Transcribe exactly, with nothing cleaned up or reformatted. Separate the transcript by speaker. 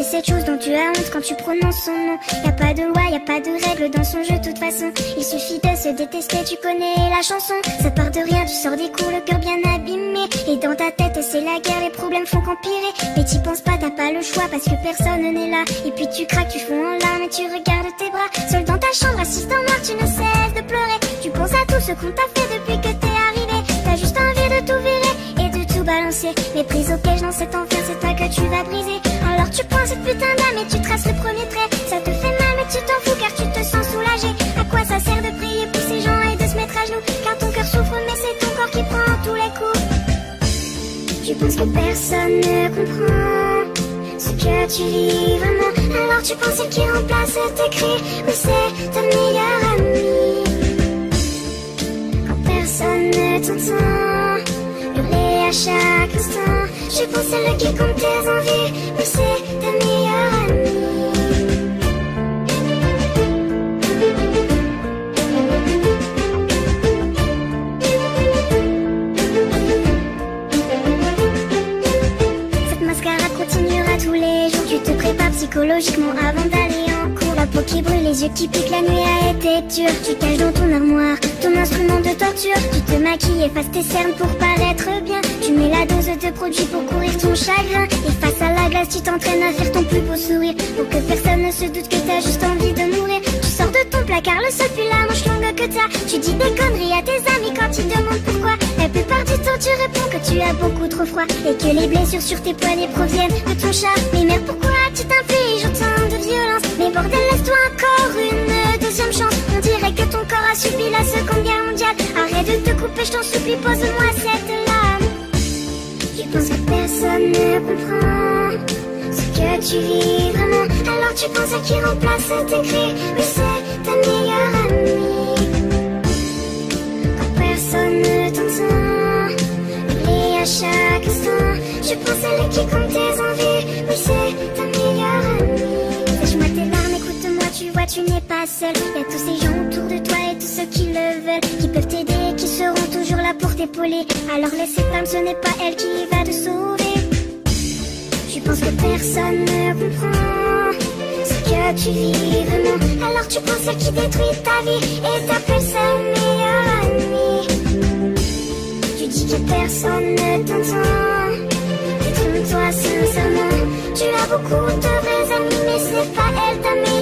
Speaker 1: cette chose dont tu as honte quand tu prononces son nom. Y a pas de loi, y a pas de règles dans son jeu de toute façon. Il suffit de se détester, tu connais la chanson. Ça part de rien, tu sors des coups, le cœur bien abîmé. Et dans ta tête c'est la guerre, les problèmes font qu'empirer. Mais t'y penses pas, t'as pas le choix parce que personne n'est là. Et puis tu craques, tu fonds en larmes et tu regardes tes bras. Seul dans ta chambre, assise en noir, tu ne cesses de pleurer. Tu penses à tout ce qu'on t'a fait depuis que t'es arrivé. T'as juste envie de tout virer et de tout balancer. Mais prise au piège dans cet enfer, c'est toi que tu vas briser. Alors tu prends cette putain d'âme et tu traces le premier trait. Ça te fait mal mais tu t'en fous car tu te sens soulagé. À quoi ça sert de prier pour ces gens et de se mettre à genoux? Car ton cœur souffre mais c'est ton corps qui prend tous les coups. Tu penses que personne ne comprend ce que tu vis vraiment. Alors tu penses qu'il remplace tes cris. Mais c'est ta meilleure amie. Quand personne ne t'entend hurler à chaque instant, je pense celle qui compte tes envies. Mais c'est ta meilleure amie. Cette mascara continuera tous les jours. Tu te prépares psychologiquement avant d'aller en cours. La peau qui brûle, les yeux qui piquent, la nuit a été dure. Tu caches dans ton armoire ton instrument de torture. Tu te maquilles, effaces tes cernes pour paraître bien. Tu mets la dose de produit pour courir ton chagrin. Et face à la glace, tu t'entraînes à faire ton plus beau sourire. Pour que personne ne se doute que t'as juste envie de mourir. Tu sors de ton placard, le seul puis la manche longue que t'as. Tu dis des conneries à tes amis quand ils demandent pourquoi. La plupart du temps, tu réponds que tu as beaucoup trop froid. Et que les blessures sur tes poignets proviennent de ton chat. Mais merde, pourquoi tu t'infliges autant de violence? Mais bordel, laisse-toi encore une deuxième chance. On dirait que ton corps a subi la seconde guerre mondiale. Arrête de te couper, je t'en supplie, pose-moi cette lame. Tu penses que personne ne comprend ce que tu vis vraiment. Alors tu penses à qui remplace tes cris. Mais c'est ta meilleure amie. Quand personne ne t'entend hurler à chaque instant, je pense à elle qui compte tes envies. Mais c'est ta meilleure amie. Sèche-moi tes larmes, écoute-moi, tu vois tu n'es pas seul. Y'a tous ces gens autour de toi et tous ceux qui le veulent, qui peuvent t'aider et qui seront toujours là pour t'épauler. Alors laisse cette âme, ce n'est pas elle qui va te sauver. Tu penses que personne ne comprend ce que tu vis vraiment. Alors tu penses à qui détruit ta vie et t'appelles sa meilleure amie. Tu dis que personne ne t'entend. Trompe-toi sincèrement. Tu as beaucoup de vrais amis mais c'est pas elle ta meilleure.